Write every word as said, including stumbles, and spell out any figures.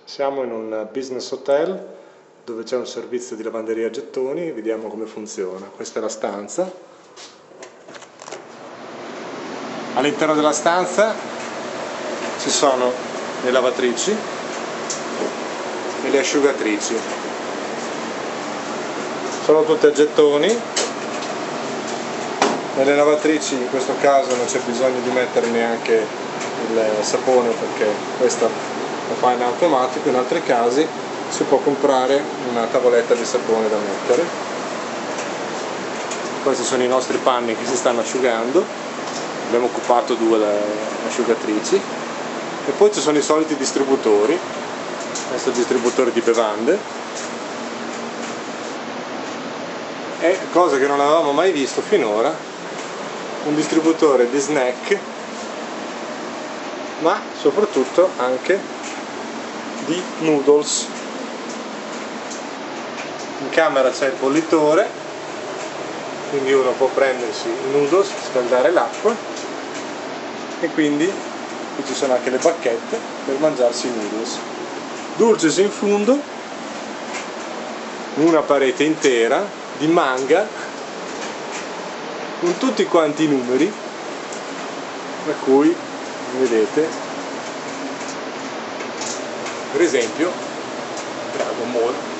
Siamo in un business hotel dove c'è un servizio di lavanderia a gettoni, vediamo come funziona. Questa è la stanza. All'interno della stanza ci sono le lavatrici e le asciugatrici. Sono tutte a gettoni. Nelle lavatrici in questo caso non c'è bisogno di mettere neanche il sapone perché questa lo fa in automatico, in altri casi si può comprare una tavoletta di sapone da mettere. Questi sono i nostri panni che si stanno asciugando, abbiamo occupato due asciugatrici e poi ci sono i soliti distributori. Questo è il distributore di bevande, e cosa che non avevamo mai visto finora, un distributore di snack, ma soprattutto anche di noodles. In camera c'è il bollitore, quindi uno può prendersi i noodles, scaldare l'acqua, e quindi qui ci sono anche le bacchette per mangiarsi i noodles. Dulcis in fondo, una parete intera di manga con tutti quanti i numeri, tra cui vedete per esempio Dragon Ball.